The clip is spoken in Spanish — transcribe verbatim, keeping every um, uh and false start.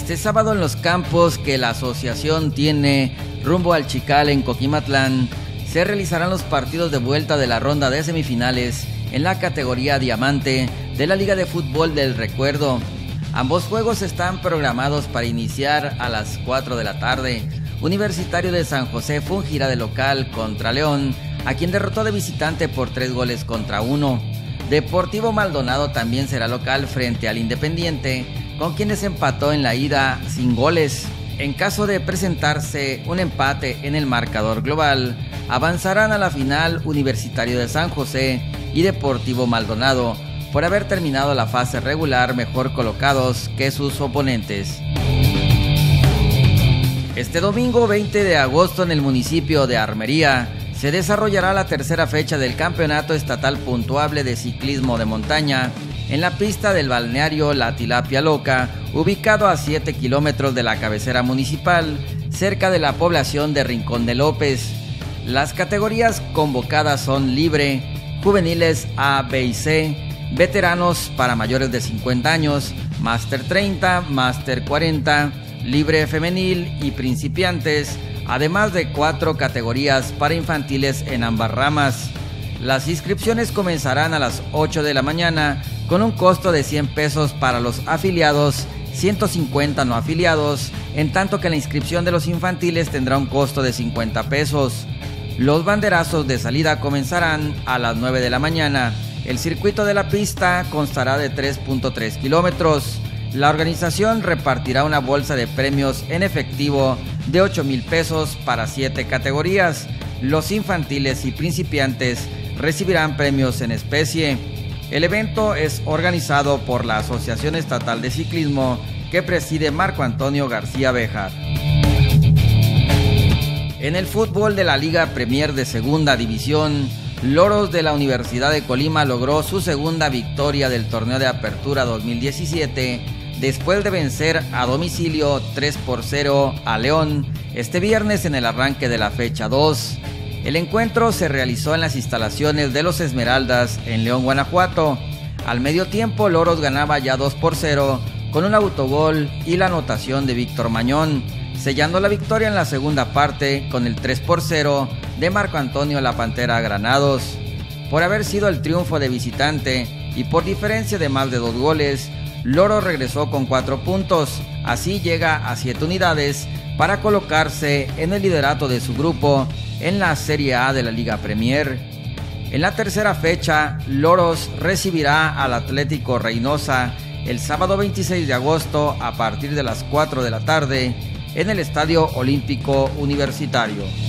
Este sábado en los campos que la asociación tiene rumbo al Chical en Coquimatlán, se realizarán los partidos de vuelta de la ronda de semifinales en la categoría Diamante de la Liga de Fútbol del Recuerdo. Ambos juegos están programados para iniciar a las cuatro de la tarde. Universitario de San José fungirá de local contra León, a quien derrotó de visitante por tres goles contra uno. Deportivo Maldonado también será local frente al Independiente, con quienes empató en la ida sin goles. En caso de presentarse un empate en el marcador global, avanzarán a la final Universitario de San José y Deportivo Maldonado, por haber terminado la fase regular mejor colocados que sus oponentes. Este domingo veinte de agosto en el municipio de Armería se desarrollará la tercera fecha del Campeonato Estatal Puntuable de Ciclismo de Montaña en la pista del balneario La Tilapia Loca, ubicado a siete kilómetros de la cabecera municipal, cerca de la población de Rincón de López. Las categorías convocadas son libre, juveniles A, B y C, veteranos para mayores de cincuenta años, Máster treinta, Máster cuarenta, libre femenil y principiantes, además de cuatro categorías para infantiles en ambas ramas. Las inscripciones comenzarán a las ocho de la mañana con un costo de cien pesos para los afiliados, ciento cincuenta no afiliados, en tanto que la inscripción de los infantiles tendrá un costo de cincuenta pesos. Los banderazos de salida comenzarán a las nueve de la mañana. El circuito de la pista constará de tres punto tres kilómetros. La organización repartirá una bolsa de premios en efectivo de ocho mil pesos para siete categorías. Los infantiles y principiantes recibirán premios en especie. El evento es organizado por la Asociación Estatal de Ciclismo que preside Marco Antonio García Béjar. En el fútbol de la Liga Premier de Segunda División, Loros de la Universidad de Colima logró su segunda victoria del torneo de Apertura dos mil diecisiete después de vencer a domicilio tres por cero a León este viernes en el arranque de la fecha dos. El encuentro se realizó en las instalaciones de los Esmeraldas en León, Guanajuato. Al medio tiempo, Loros ganaba ya dos por cero con un autogol y la anotación de Víctor Mañón, sellando la victoria en la segunda parte con el tres por cero de Marco Antonio La Pantera Granados. Por haber sido el triunfo de visitante y por diferencia de más de dos goles, Loros regresó con cuatro puntos, así llega a siete unidades para colocarse en el liderato de su grupo en la Serie A de la Liga Premier. En la tercera fecha, Loros recibirá al Atlético Reynosa el sábado veintiséis de agosto a partir de las cuatro de la tarde en el Estadio Olímpico Universitario.